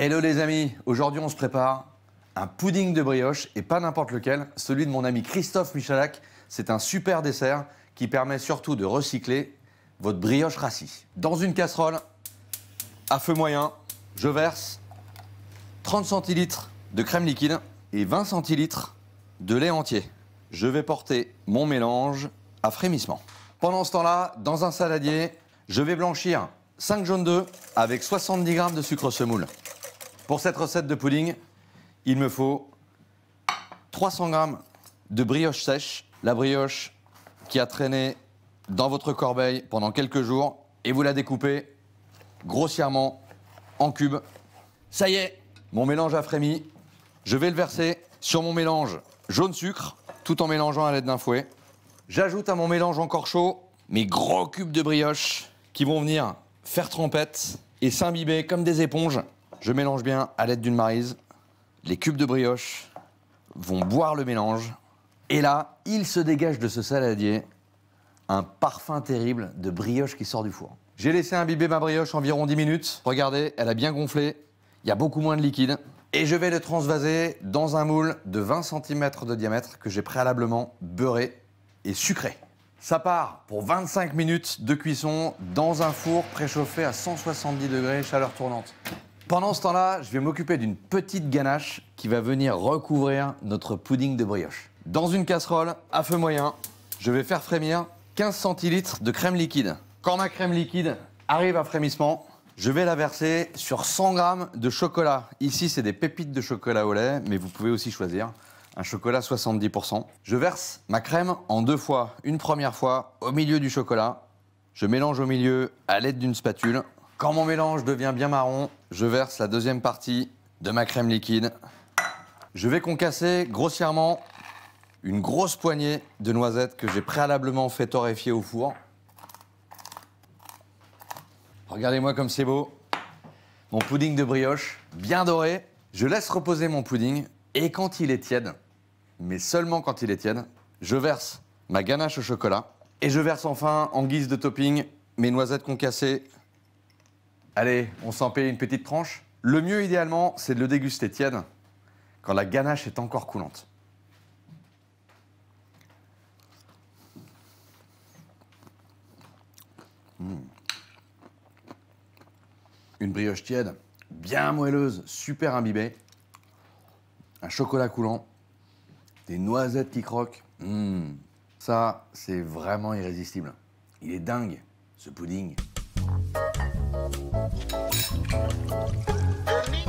Hello les amis, aujourd'hui on se prépare un pudding de brioche et pas n'importe lequel, celui de mon ami Christophe Michalak. C'est un super dessert qui permet surtout de recycler votre brioche rassis. Dans une casserole, à feu moyen, je verse 30 centilitres de crème liquide et 20 centilitres de lait entier. Je vais porter mon mélange à frémissement. Pendant ce temps-là, dans un saladier, je vais blanchir 5 jaunes d'œufs avec 70 g de sucre semoule. Pour cette recette de pudding, il me faut 300 g de brioche sèche, la brioche qui a traîné dans votre corbeille pendant quelques jours, et vous la découpez grossièrement en cubes. Ça y est, mon mélange a frémi. Je vais le verser sur mon mélange jaune sucre, tout en mélangeant à l'aide d'un fouet. J'ajoute à mon mélange encore chaud mes gros cubes de brioche qui vont venir faire trempette et s'imbiber comme des éponges. Je mélange bien à l'aide d'une maryse. Les cubes de brioche vont boire le mélange. Et là, il se dégage de ce saladier un parfum terrible de brioche qui sort du four. J'ai laissé imbiber ma brioche environ 10 minutes. Regardez, elle a bien gonflé. Il y a beaucoup moins de liquide. Et je vais le transvaser dans un moule de 20 cm de diamètre que j'ai préalablement beurré et sucré. Ça part pour 25 minutes de cuisson dans un four préchauffé à 170 degrés, chaleur tournante. Pendant ce temps-là, je vais m'occuper d'une petite ganache qui va venir recouvrir notre pudding de brioche. Dans une casserole, à feu moyen, je vais faire frémir 15 centilitres de crème liquide. Quand ma crème liquide arrive à frémissement, je vais la verser sur 100 g de chocolat. Ici, c'est des pépites de chocolat au lait, mais vous pouvez aussi choisir un chocolat 70%. Je verse ma crème en 2 fois. Une première fois au milieu du chocolat. Je mélange au milieu à l'aide d'une spatule. Quand mon mélange devient bien marron, je verse la deuxième partie de ma crème liquide. Je vais concasser grossièrement une grosse poignée de noisettes que j'ai préalablement fait torréfier au four. Regardez-moi comme c'est beau. Mon pudding de brioche, bien doré. Je laisse reposer mon pudding et quand il est tiède, mais seulement quand il est tiède, je verse ma ganache au chocolat et je verse enfin, en guise de topping, mes noisettes concassées. Allez, on s'en paye une petite tranche. Le mieux, idéalement, c'est de le déguster tiède, quand la ganache est encore coulante. Une brioche tiède, bien moelleuse, super imbibée. Un chocolat coulant, des noisettes qui croquent. Ça, c'est vraiment irrésistible. Il est dingue, ce pudding.